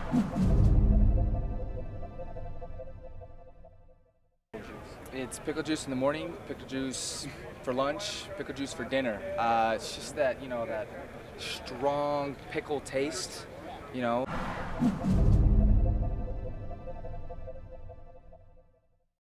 It's pickle juice in the morning, pickle juice for lunch, pickle juice for dinner. It's just that, that strong pickle taste,